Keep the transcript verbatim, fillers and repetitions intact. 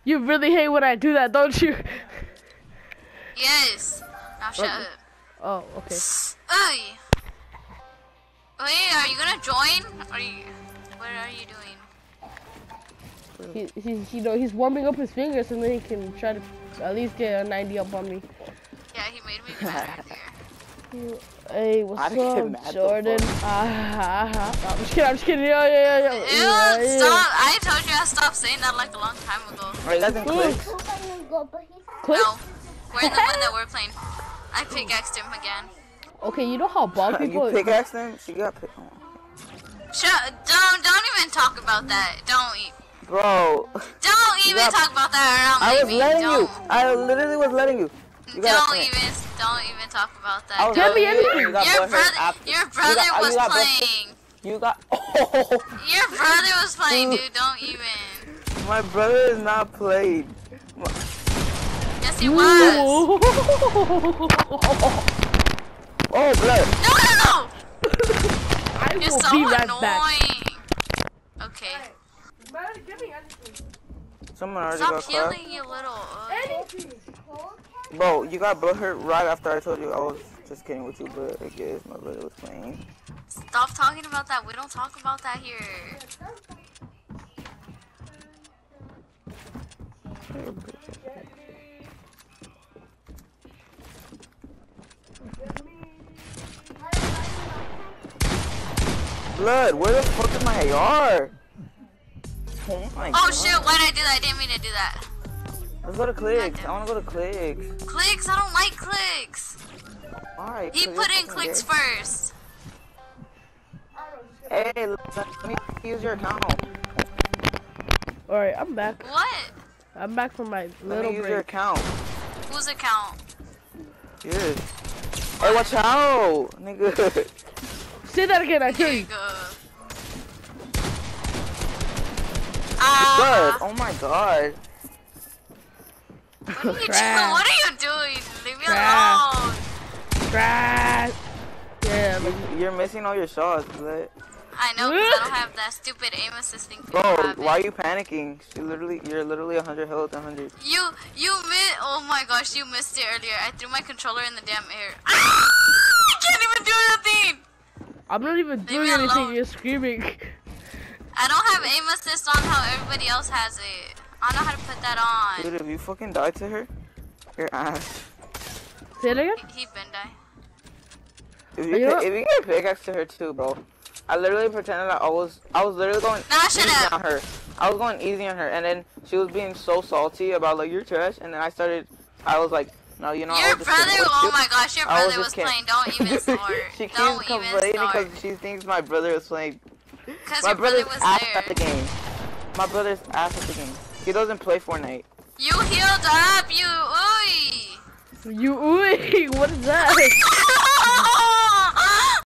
You really hate when I do that, don't you? Yes. Now shut Okay. up. Oh, okay. Oy. Wait, are you gonna join? Are you? What are you doing? He, he, he, you know, he's warming up his fingers, and then he can try to at least get a ninety up on me. Yeah, he made me mad earlier. Hey, what's I didn't get up, mad Jordan? the Ah, ah, ah. I'm just kidding. I'm just kidding. Yeah, yeah, yeah. Ew, yeah, yeah. stop! I told you I stopped saying that like a long time ago. Are you guys in clicks? Click? No, we're in the one that we're playing. I pickaxed him again. Okay, you know how bald people. You pickaxed him? She got pick. Oh. Shut! Don't don't even talk about that. Don't e Bro. Don't even got, talk about that around I was me. letting Don't. you. I literally was letting you. you Don't even don't even talk about that. Don't, Tell me anything. you got Your brother, after. your brother you got, was you got playing. You got. Oh. Your brother was playing, dude. Don't even. My brother is not played. Yes, he was. Oh, blood. No, no, no. I You're will so be right annoying. back. Okay. Someone already Stop got clapped. healing, you little. Uh, Bro, you got blood hurt right after I told you I was just kidding with you, but I guess my brother was playing. Stop talking about that. We don't talk about that here. Blood, where the fuck is my A R? Oh my Oh God. shit, why'd I do that? I didn't mean to do that. Let's go to clicks. I wanna go to clicks. Clicks? I don't like clicks. Why? He 'Cause put you're in fucking clicks gay. first. Hey, let me use your account. Alright, I'm back. What? I'm back from my Let little me use break. your account. Whose account? Yes. Hey, watch out, nigga. Say that again, I tell you. Nigga. Blood. Ah. Oh my God. What are you Trash. doing? What are you doing? Leave me Trash. alone. Trash. Yeah, but You're missing all your shots, blood. I know, because I don't have that stupid aim assisting thing. Bro, habit. why are you panicking? She literally, you're literally one hundred health, one hundred. You, you missed. Oh my gosh, you missed it earlier. I threw my controller in the damn air. Ah! I can't even do nothing. I'm not even doing me anything. alone. You're screaming. I don't have aim assist on how everybody else has it. I don't know how to put that on. Dude, if you fucking died to her, your ass. Say it again. He, he been die. If You you, know could, if you get pickaxe to her too, bro. I literally pretended that I was, I was literally going Nah, shut easy up. on her. I was going easy on her, and then she was being so salty about like you're trash, and then I started, I was like, no, you know, I Your was just kidding brother, with oh you. my gosh, your I was brother was, just kidding. playing. Don't even start. She keeps Don't even complaining start. because she thinks my brother is playing. Because My your brother brother's was ass there. at the game. My brother's ass at the game. He doesn't play Fortnite. You healed up, you ooey. You ooey, what is that?